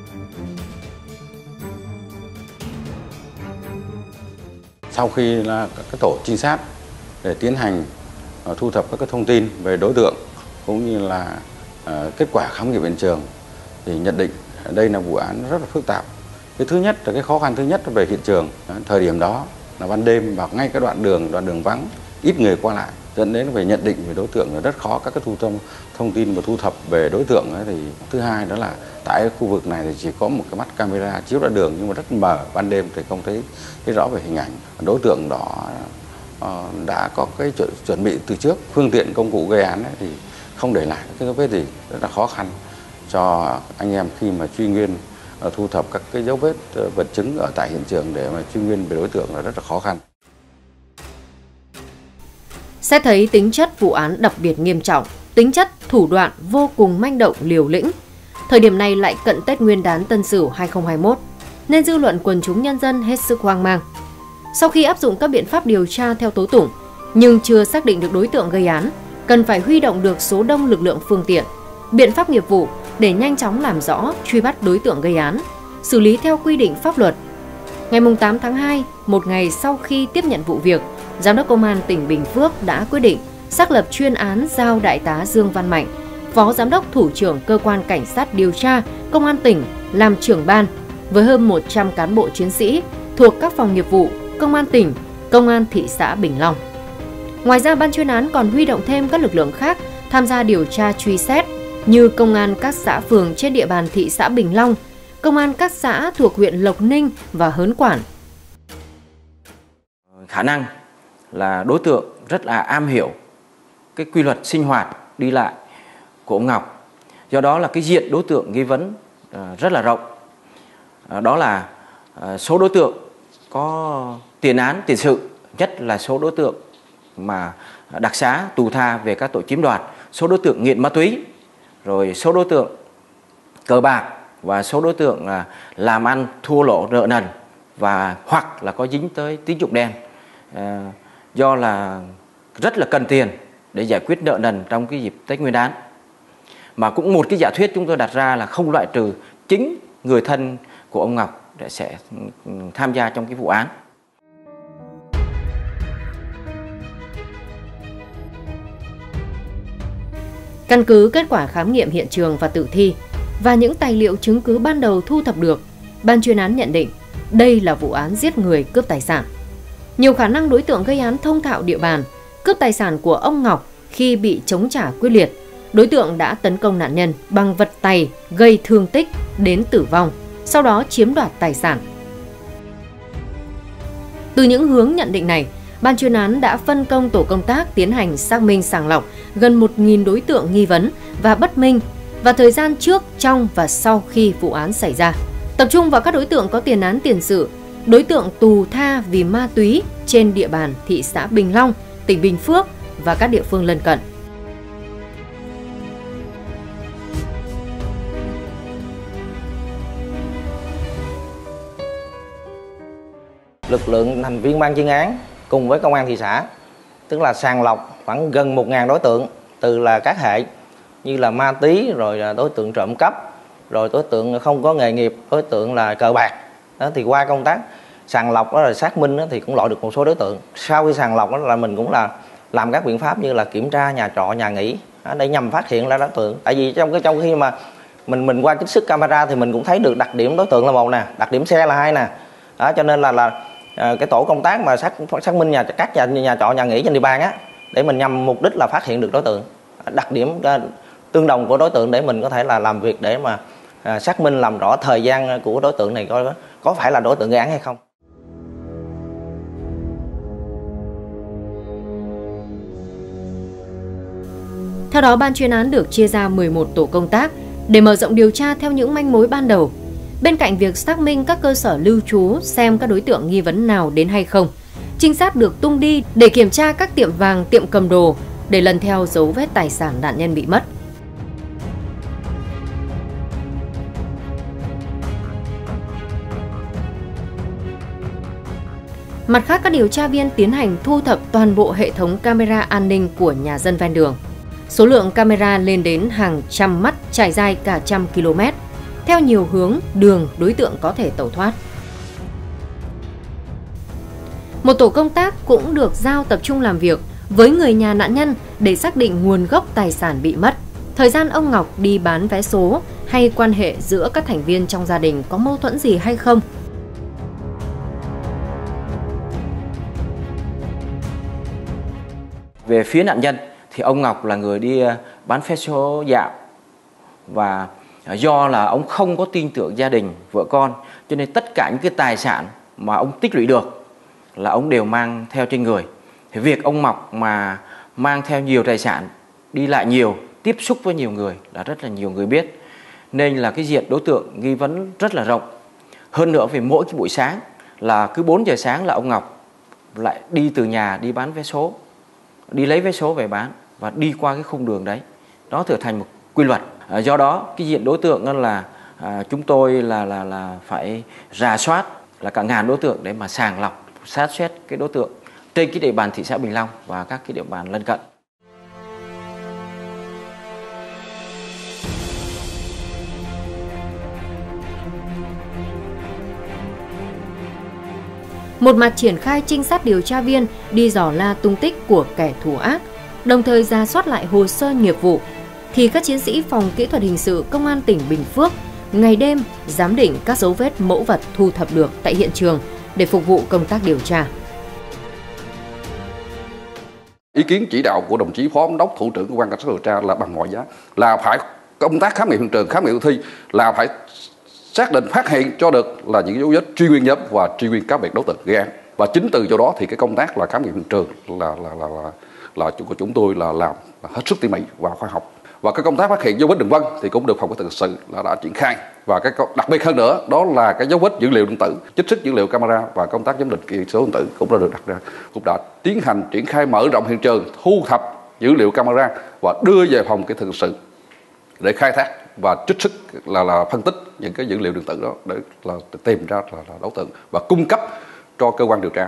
Sau khi là các tổ trinh sát để tiến hành uh, thu thập các cái thông tin về đối tượng cũng như là uh, kết quả khám nghiệm hiện trường thì nhận định đây là vụ án rất là phức tạp. Cái thứ nhất là cái khó khăn thứ nhất về hiện trường. Thời điểm đó là ban đêm và ngay cái đoạn đường đoạn đường vắng, ít người qua lại, dẫn đến về nhận định về đối tượng là rất khó. Các cái thu thập thông tin và thu thập về đối tượng ấy thì thứ hai đó là tại khu vực này thì chỉ có một cái mắt camera chiếu ra đường nhưng mà rất mờ, ban đêm thì không thấy, thấy rõ về hình ảnh. Đối tượng đó uh, đã có cái chuẩn, chuẩn bị từ trước, phương tiện công cụ gây án ấy thì không để lại cái dấu vết gì, rất là khó khăn cho anh em khi mà truy nguyên, uh, thu thập các cái dấu vết uh, vật chứng ở tại hiện trường để mà truy nguyên về đối tượng là rất là khó khăn. Xét thấy tính chất vụ án đặc biệt nghiêm trọng, tính chất thủ đoạn vô cùng manh động liều lĩnh, thời điểm này lại cận Tết Nguyên đán Tân Sửu hai không hai mốt, nên dư luận quần chúng nhân dân hết sức hoang mang. Sau khi áp dụng các biện pháp điều tra theo tố tụng, nhưng chưa xác định được đối tượng gây án, cần phải huy động được số đông lực lượng phương tiện, biện pháp nghiệp vụ để nhanh chóng làm rõ, truy bắt đối tượng gây án, xử lý theo quy định pháp luật. Ngày tám tháng hai, một ngày sau khi tiếp nhận vụ việc, Giám đốc Công an tỉnh Bình Phước đã quyết định xác lập chuyên án giao Đại tá Dương Văn Mạnh, Phó Giám đốc Thủ trưởng Cơ quan Cảnh sát điều tra Công an tỉnh làm trưởng ban với hơn một trăm cán bộ chiến sĩ thuộc các phòng nghiệp vụ, Công an tỉnh, Công an thị xã Bình Long. Ngoài ra, ban chuyên án còn huy động thêm các lực lượng khác tham gia điều tra truy xét như Công an các xã phường trên địa bàn thị xã Bình Long, Công an các xã thuộc huyện Lộc Ninh và Hớn Quản. Khả năng là đối tượng rất là am hiểu cái quy luật sinh hoạt đi lại của ông Ngọc. Do đó là cái diện đối tượng nghi vấn rất là rộng. Đó là số đối tượng có tiền án tiền sự, nhất là số đối tượng mà đặc xá tù tha về các tội chiếm đoạt, số đối tượng nghiện ma túy, rồi số đối tượng cờ bạc và số đối tượng làm ăn thua lỗ nợ nần và hoặc là có dính tới tín dụng đen. À, do là rất là cần tiền để giải quyết nợ nần trong cái dịp Tết Nguyên đán. Mà cũng một cái giả thuyết chúng tôi đặt ra là không loại trừ chính người thân của ông Ngọc để sẽ tham gia trong cái vụ án. Căn cứ kết quả khám nghiệm hiện trường và tử thi và những tài liệu chứng cứ ban đầu thu thập được, ban chuyên án nhận định đây là vụ án giết người cướp tài sản. Nhiều khả năng đối tượng gây án thông thạo địa bàn, cướp tài sản của ông Ngọc khi bị chống trả quyết liệt. Đối tượng đã tấn công nạn nhân bằng vật tày gây thương tích đến tử vong, sau đó chiếm đoạt tài sản. Từ những hướng nhận định này, ban chuyên án đã phân công tổ công tác tiến hành xác minh sàng lọc gần một nghìn đối tượng nghi vấn và bất minh và thời gian trước, trong và sau khi vụ án xảy ra. Tập trung vào các đối tượng có tiền án tiền sự, đối tượng tù tha vì ma túy trên địa bàn thị xã Bình Long, tỉnh Bình Phước và các địa phương lân cận. Lực lượng thành viên ban chuyên án cùng với công an thị xã, tức là sàng lọc khoảng gần một nghìn đối tượng, từ là các hệ như là ma túy, rồi là đối tượng trộm cắp, rồi đối tượng không có nghề nghiệp, đối tượng là cờ bạc. Đó, thì qua công tác sàng lọc đó là xác minh đó, thì cũng loại được một số đối tượng. Sau khi sàng lọc đó là mình cũng là làm các biện pháp như là kiểm tra nhà trọ, nhà nghỉ đó, để nhằm phát hiện ra đối tượng. Tại vì trong cái trong khi mà mình mình qua trích xuất camera thì mình cũng thấy được đặc điểm đối tượng là một nè, đặc điểm xe là hai nè. Đó, cho nên là là cái tổ công tác mà xác xác minh nhà các nhà nhà trọ, nhà nghỉ trên địa bàn á, để mình nhằm mục đích là phát hiện được đối tượng, đặc điểm tương đồng của đối tượng để mình có thể là làm việc để mà à, xác minh làm rõ thời gian của đối tượng này có có phải là đối tượng gây án hay không. Theo đó, ban chuyên án được chia ra mười một tổ công tác để mở rộng điều tra theo những manh mối ban đầu. Bên cạnh việc xác minh các cơ sở lưu trú xem các đối tượng nghi vấn nào đến hay không, trinh sát được tung đi để kiểm tra các tiệm vàng, tiệm cầm đồ để lần theo dấu vết tài sản nạn nhân bị mất. Mặt khác, các điều tra viên tiến hành thu thập toàn bộ hệ thống camera an ninh của nhà dân ven đường. Số lượng camera lên đến hàng trăm mắt trải dài cả trăm km, theo nhiều hướng đường đối tượng có thể tẩu thoát. Một tổ công tác cũng được giao tập trung làm việc với người nhà nạn nhân để xác định nguồn gốc tài sản bị mất, thời gian ông Ngọc đi bán vé số hay quan hệ giữa các thành viên trong gia đình có mâu thuẫn gì hay không. Về phía nạn nhân thì ông Ngọc là người đi bán vé số dạo, và do là ông không có tin tưởng gia đình, vợ con, cho nên tất cả những cái tài sản mà ông tích lũy được là ông đều mang theo trên người. Thì việc ông Ngọc mà mang theo nhiều tài sản, đi lại nhiều, tiếp xúc với nhiều người là rất là nhiều người biết, nên là cái diện đối tượng nghi vấn rất là rộng. Hơn nữa về mỗi cái buổi sáng là cứ bốn giờ sáng là ông Ngọc lại đi từ nhà đi bán vé số, đi lấy vé số về bán và đi qua cái khung đường đấy. Đó trở thành một quy luật. À, do đó cái diện đối tượng là à, chúng tôi là là là phải rà soát là cả ngàn đối tượng để mà sàng lọc, sát xét cái đối tượng trên cái địa bàn thị xã Bình Long và các cái địa bàn lân cận. Một mặt triển khai trinh sát điều tra viên đi dò la tung tích của kẻ thù ác, đồng thời rà soát lại hồ sơ nghiệp vụ, thì các chiến sĩ phòng kỹ thuật hình sự Công an tỉnh Bình Phước ngày đêm giám định các dấu vết mẫu vật thu thập được tại hiện trường để phục vụ công tác điều tra. Ý kiến chỉ đạo của đồng chí Phó Giám đốc Thủ trưởng Cơ quan Cảnh sát điều tra là bằng mọi giá là phải công tác khám nghiệm hiện trường, khám nghiệm tử thi là phải xác định, phát hiện cho được là những dấu vết truy nguyên nhóm và truy nguyên các biệt đối tượng gây án. Và chính từ chỗ đó thì cái công tác là khám nghiệm hiện trường là là là là, là của chúng tôi là làm là hết sức tỉ mỉ và khoa học. Và cái công tác phát hiện dấu vết đường vân thì cũng được phòng kỹ thuật hình sự là đã triển khai. Và cái đặc biệt hơn nữa đó là cái dấu vết dữ liệu điện tử, trích xuất dữ liệu camera và công tác giám định kỹ số điện tử cũng đã được đặt ra, cũng đã tiến hành triển khai mở rộng hiện trường, thu thập dữ liệu camera và đưa về phòng kỹ thuật hình sự để khai thác và trích xuất là là phân tích những cái dữ liệu điện tử đó để là tìm ra là, là đối tượng và cung cấp cho cơ quan điều tra.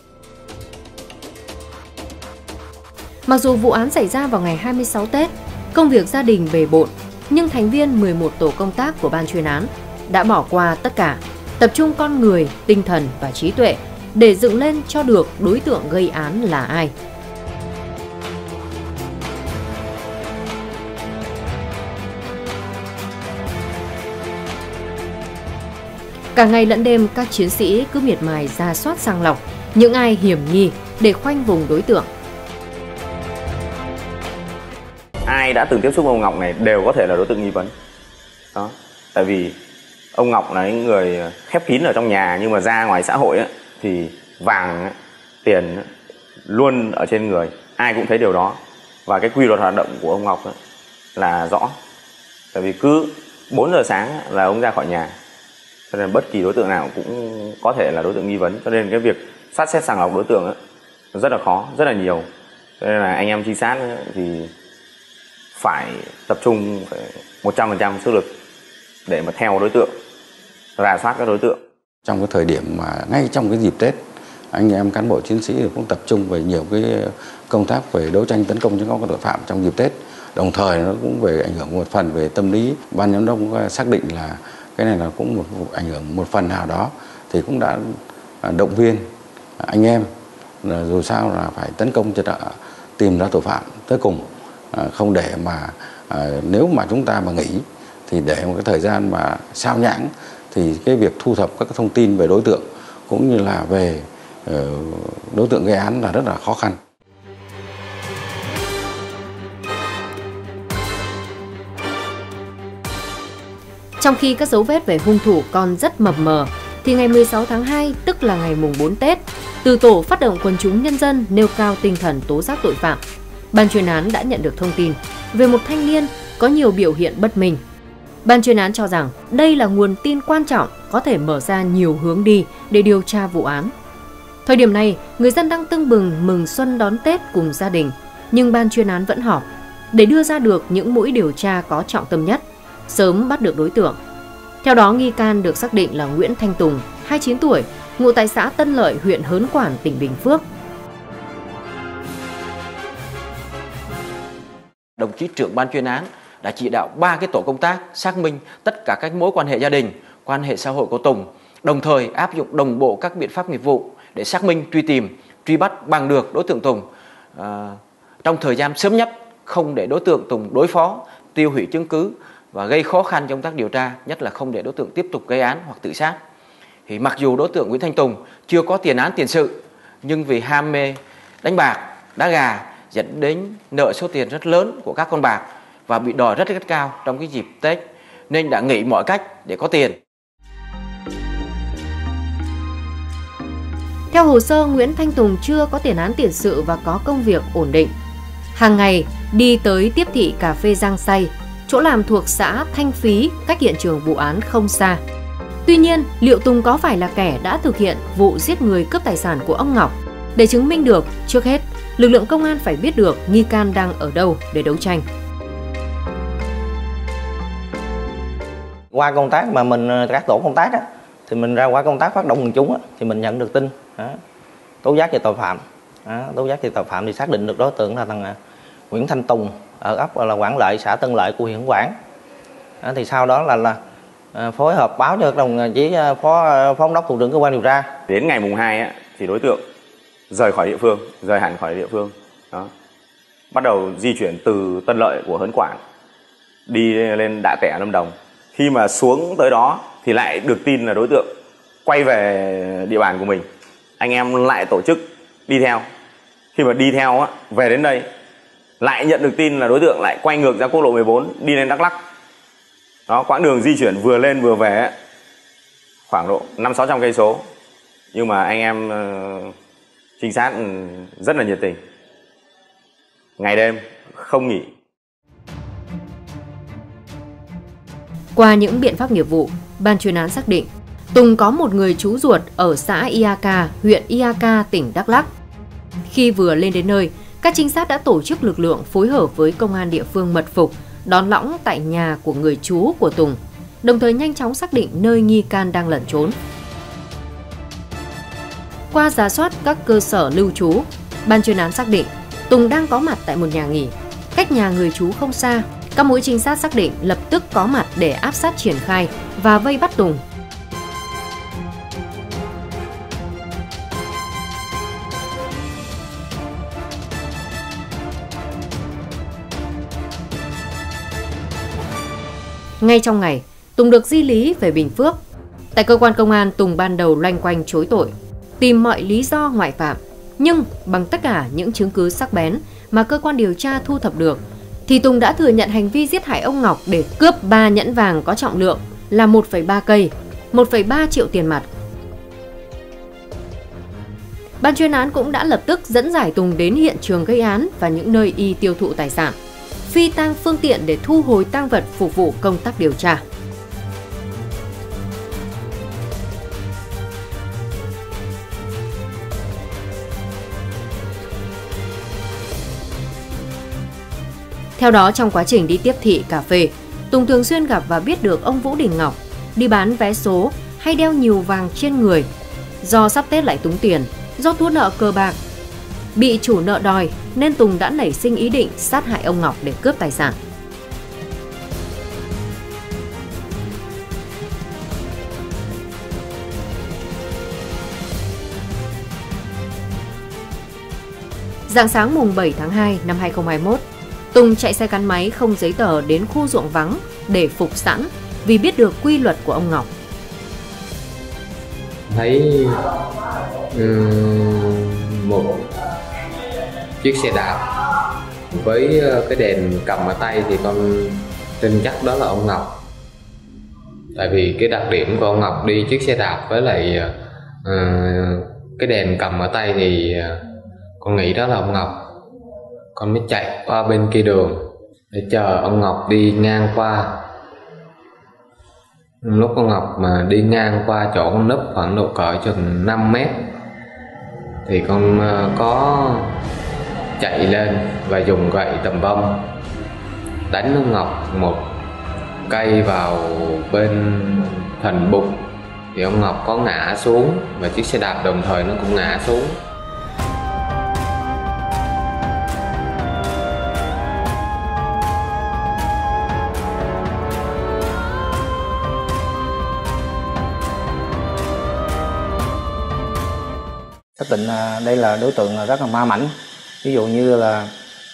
Mặc dù vụ án xảy ra vào ngày hai mươi sáu Tết, công việc gia đình bề bộn, nhưng thành viên mười một tổ công tác của ban chuyên án đã bỏ qua tất cả, tập trung con người, tinh thần và trí tuệ để dựng lên cho được đối tượng gây án là ai. Cả ngày lẫn đêm, các chiến sĩ cứ miệt mài rà soát sàng lọc những ai hiểm nghi để khoanh vùng đối tượng. Ai đã từng tiếp xúc với ông Ngọc này đều có thể là đối tượng nghi vấn. Đó, tại vì ông Ngọc là những người khép kín ở trong nhà, nhưng mà ra ngoài xã hội ấy, thì vàng, tiền luôn ở trên người, ai cũng thấy điều đó. Và cái quy luật hoạt động của ông Ngọc ấy là rõ. Tại vì cứ bốn giờ sáng là ông ra khỏi nhà, cho nên bất kỳ đối tượng nào cũng có thể là đối tượng nghi vấn. Cho nên cái việc sát xét sàng lọc đối tượng ấy, rất là khó, rất là nhiều. Cho nên là anh em trinh sát ấy, thì phải tập trung một trăm phần trăm sức lực để mà theo đối tượng, rà soát các đối tượng. Trong cái thời điểm mà ngay trong cái dịp Tết, anh em cán bộ chiến sĩ cũng tập trung về nhiều cái công tác về đấu tranh tấn công chống các tội phạm trong dịp Tết. Đồng thời nó cũng về ảnh hưởng một phần về tâm lý. Ban giám đốc cũng xác định là cái này là cũng một ảnh hưởng một phần nào đó, thì cũng đã động viên anh em là dù sao là phải tấn công cho đã tìm ra tội phạm tới cùng. À, không để mà à, nếu mà chúng ta mà nghỉ thì để một cái thời gian mà sao nhãng thì cái việc thu thập các thông tin về đối tượng cũng như là về uh, đối tượng gây án là rất là khó khăn. Trong khi các dấu vết về hung thủ còn rất mập mờ, thì ngày mười sáu tháng hai, tức là ngày mùng bốn Tết, từ tổ phát động quần chúng nhân dân nêu cao tinh thần tố giác tội phạm, ban chuyên án đã nhận được thông tin về một thanh niên có nhiều biểu hiện bất minh. Ban chuyên án cho rằng đây là nguồn tin quan trọng có thể mở ra nhiều hướng đi để điều tra vụ án. Thời điểm này, người dân đang tưng bừng mừng xuân đón Tết cùng gia đình, nhưng ban chuyên án vẫn họp để đưa ra được những mũi điều tra có trọng tâm nhất, sớm bắt được đối tượng. Theo đó, nghi can được xác định là Nguyễn Thanh Tùng, hai mươi chín tuổi, ngụ tại xã Tân Lợi, huyện Hớn Quản, tỉnh Bình Phước. Đồng chí trưởng ban chuyên án đã chỉ đạo ba cái tổ công tác xác minh tất cả các mối quan hệ gia đình, quan hệ xã hội của Tùng, đồng thời áp dụng đồng bộ các biện pháp nghiệp vụ để xác minh, truy tìm, truy bắt bằng được đối tượng Tùng à, trong thời gian sớm nhất, không để đối tượng Tùng đối phó, tiêu hủy chứng cứ và gây khó khăn trong công tác điều tra, nhất là không để đối tượng tiếp tục gây án hoặc tự sát. Thì mặc dù đối tượng Nguyễn Thanh Tùng chưa có tiền án tiền sự, nhưng vì ham mê đánh bạc, đá gà dẫn đến nợ số tiền rất lớn của các con bạc và bị đòi rất rất cao trong cái dịp Tết, nên đã nghĩ mọi cách để có tiền. Theo hồ sơ, Nguyễn Thanh Tùng chưa có tiền án tiền sự và có công việc ổn định. Hàng ngày đi tới tiếp thị cà phê Giang Say, chỗ làm thuộc xã Thanh Phí, cách hiện trường vụ án không xa. Tuy nhiên, liệu Tùng có phải là kẻ đã thực hiện vụ giết người cướp tài sản của ông Ngọc? Để chứng minh được, trước hết, lực lượng công an phải biết được nghi can đang ở đâu để đấu tranh. Qua công tác mà mình, các tổ công tác á, thì mình ra qua công tác phát động quần chúng á, thì mình nhận được tin đó, tố giác về tội phạm. Đó, tố giác về tội phạm thì xác định được đối tượng là thằng Nguyễn Thanh Tùng ở ấp là Quảng Lợi, xã Tân Lợi của huyện Quảng. Đó, thì sau đó là là phối hợp báo cho đồng chí phó phó giám đốc thủ trưởng cơ quan điều tra. Đến ngày mùng hai á, thì đối tượng rời khỏi địa phương, rời hẳn khỏi địa phương. Đó. Bắt đầu di chuyển từ Tân Lợi của Hớn Quản đi lên Đạ Tẻ, Lâm Đồng. Khi mà xuống tới đó thì lại được tin là đối tượng quay về địa bàn của mình. Anh em lại tổ chức đi theo. Khi mà đi theo á, về đến đây lại nhận được tin là đối tượng lại quay ngược ra quốc lộ mười bốn đi lên Đắk Lắk. Đó, quãng đường di chuyển vừa lên vừa về ấy, khoảng độ năm sáu trăm cây số. Nhưng mà anh em uh, trinh sát rất là nhiệt tình. Ngày đêm không nghỉ. Qua những biện pháp nghiệp vụ, ban chuyên án xác định Tùng có một người chú ruột ở xã Iaka, huyện Iaka, tỉnh Đắk Lắk. Khi vừa lên đến nơi, các trinh sát đã tổ chức lực lượng phối hợp với công an địa phương mật phục, đón lõng tại nhà của người chú của Tùng, đồng thời nhanh chóng xác định nơi nghi can đang lẩn trốn. Qua rà soát các cơ sở lưu trú, ban chuyên án xác định Tùng đang có mặt tại một nhà nghỉ, cách nhà người chú không xa. Các mũi trinh sát xác định lập tức có mặt để áp sát triển khai và vây bắt Tùng. Ngay trong ngày, Tùng được di lý về Bình Phước. Tại cơ quan công an, Tùng ban đầu loanh quanh chối tội, tìm mọi lý do ngoại phạm. Nhưng bằng tất cả những chứng cứ sắc bén mà cơ quan điều tra thu thập được, thì Tùng đã thừa nhận hành vi giết hại ông Ngọc để cướp ba nhẫn vàng có trọng lượng là một phẩy ba cây, một phẩy ba triệu tiền mặt. Ban chuyên án cũng đã lập tức dẫn giải Tùng đến hiện trường gây án và những nơi y tiêu thụ tài sản, phi tang phương tiện để thu hồi tang vật phục vụ công tác điều tra. Theo đó, trong quá trình đi tiếp thị cà phê, Tùng thường xuyên gặp và biết được ông Vũ Đình Ngọc đi bán vé số hay đeo nhiều vàng trên người. Do sắp Tết lại túng tiền, do thua nợ cờ bạc, bị chủ nợ đòi nên Tùng đã nảy sinh ý định sát hại ông Ngọc để cướp tài sản. Rạng sáng mùng bảy tháng hai năm hai nghìn không trăm hai mươi mốt, Tùng chạy xe gắn máy không giấy tờ đến khu ruộng vắng để phục sẵn vì biết được quy luật của ông Ngọc. Thấy um, một chiếc xe đạp với cái đèn cầm ở tay thì con tin chắc đó là ông Ngọc. Tại vì cái đặc điểm của ông Ngọc đi chiếc xe đạp với lại uh, cái đèn cầm ở tay thì uh, con nghĩ đó là ông Ngọc. Con mới chạy qua bên kia đường để chờ ông Ngọc đi ngang qua. Lúc ông Ngọc mà đi ngang qua chỗ con núp khoảng độ cỡ chừng năm mét thì con có chạy lên và dùng gậy tầm vông đánh ông Ngọc một cây vào bên thành bụng, thì ông Ngọc có ngã xuống và chiếc xe đạp đồng thời nó cũng ngã xuống. Xác định đây là đối tượng rất là ma mãnh. Ví dụ như là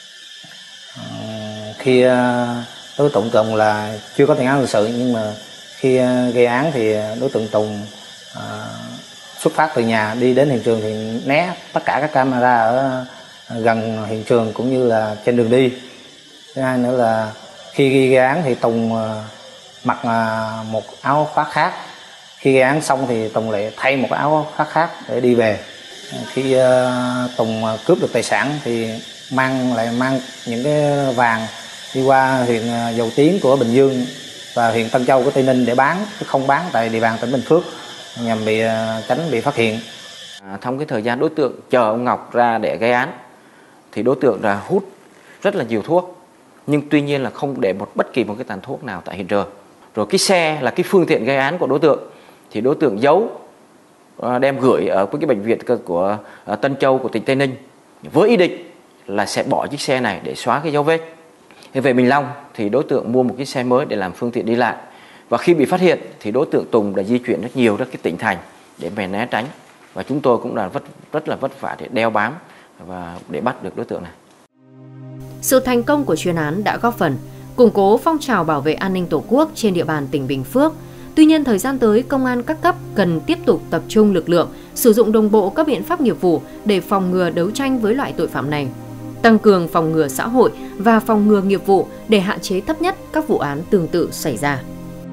khi đối tượng Tùng là chưa có tiền án hình sự, nhưng mà khi gây án thì đối tượng Tùng xuất phát từ nhà đi đến hiện trường thì né tất cả các camera ở gần hiện trường cũng như là trên đường đi. Thứ hai nữa là khi gây án thì Tùng mặc một áo khoác khác. Khi gây án xong thì Tùng lại thay một áo khoác khác để đi về. Khi uh, Tùng cướp được tài sản thì mang lại mang những cái vàng đi qua huyện uh, Dầu Tiếng của Bình Dương và huyện Tân Châu của Tây Ninh để bán, chứ không bán tại địa bàn tỉnh Bình Phước nhằm bị uh, tránh bị phát hiện. À, trong cái thời gian đối tượng chờ ông Ngọc ra để gây án thì đối tượng là hút rất là nhiều thuốc, nhưng tuy nhiên là không để một bất kỳ một cái tàn thuốc nào tại hiện trường. Rồi cái xe là cái phương tiện gây án của đối tượng thì đối tượng giấu, đem gửi ở cái bệnh viện của Tân Châu của tỉnh Tây Ninh với ý định là sẽ bỏ chiếc xe này để xóa cái dấu vết. Về Bình Long thì đối tượng mua một chiếc xe mới để làm phương tiện đi lại, và khi bị phát hiện thì đối tượng Tùng đã di chuyển rất nhiều các cái tỉnh thành để mà né tránh và chúng tôi cũng là vất rất là vất vả để đeo bám và để bắt được đối tượng này. Sự thành công của chuyên án đã góp phần củng cố phong trào bảo vệ an ninh Tổ quốc trên địa bàn tỉnh Bình Phước. Tuy nhiên, thời gian tới, công an các cấp cần tiếp tục tập trung lực lượng, sử dụng đồng bộ các biện pháp nghiệp vụ để phòng ngừa đấu tranh với loại tội phạm này, tăng cường phòng ngừa xã hội và phòng ngừa nghiệp vụ để hạn chế thấp nhất các vụ án tương tự xảy ra.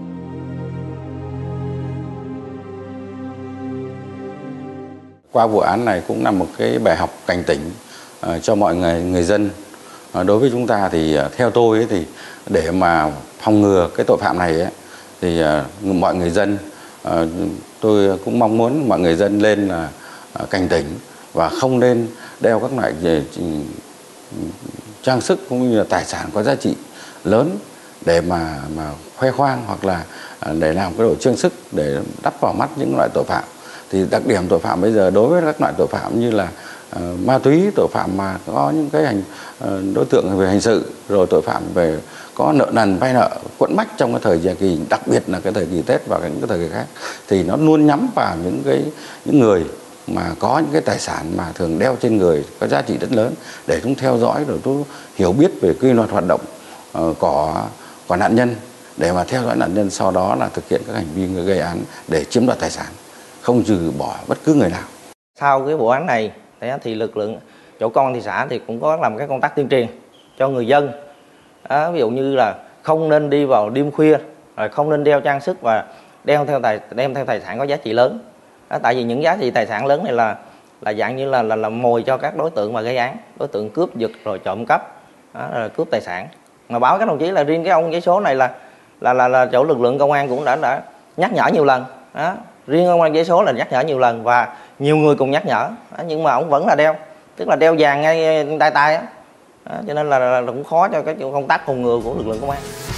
Qua vụ án này cũng là một cái bài học cảnh tỉnh uh, cho mọi người người dân. Uh, đối với chúng ta thì uh, theo tôi ấy, thì để mà phòng ngừa cái tội phạm này ấy, thì uh, mọi người dân uh, tôi cũng mong muốn mọi người dân lên là uh, cảnh tỉnh và không nên đeo các loại uh, trang sức cũng như là tài sản có giá trị lớn để mà mà khoe khoang hoặc là uh, để làm cái đồ trang sức để đắp vào mắt những loại tội phạm. Thì đặc điểm tội phạm bây giờ đối với các loại tội phạm như là uh, ma túy, tội phạm mà có những cái hành uh, đối tượng về hình sự, rồi tội phạm về có nợ nần vay nợ quẫn mách trong cái thời kỳ, đặc biệt là cái thời kỳ Tết và những cái thời kỳ khác, thì nó luôn nhắm vào những cái những người mà có những cái tài sản mà thường đeo trên người có giá trị rất lớn để chúng theo dõi, rồi chúng hiểu biết về quy luật hoạt động uh, của của nạn nhân để mà theo dõi nạn nhân, sau đó là thực hiện các hành vi gây án để chiếm đoạt tài sản, không trừ bỏ bất cứ người nào. Sau cái vụ án này thì lực lượng chỗ công an thị xã thì cũng có làm cái công tác tuyên truyền cho người dân. Đó, ví dụ như là không nên đi vào đêm khuya, rồi không nên đeo trang sức và đeo theo tài đem theo tài sản có giá trị lớn. Đó, tại vì những giá trị tài sản lớn này là là dạng như là là, là mồi cho các đối tượng mà gây án, đối tượng cướp giật rồi trộm cắp, đó, rồi cướp tài sản. Mà báo các đồng chí là riêng cái ông giấy số này là là là, là chỗ lực lượng công an cũng đã đã nhắc nhở nhiều lần. Đó, riêng ông giấy số là nhắc nhở nhiều lần và nhiều người cùng nhắc nhở, đó, nhưng mà ông vẫn là đeo, tức là đeo vàng ngay tay tay á. Đó, cho nên là, là cũng khó cho cái công tác phòng ngừa của lực lượng công an.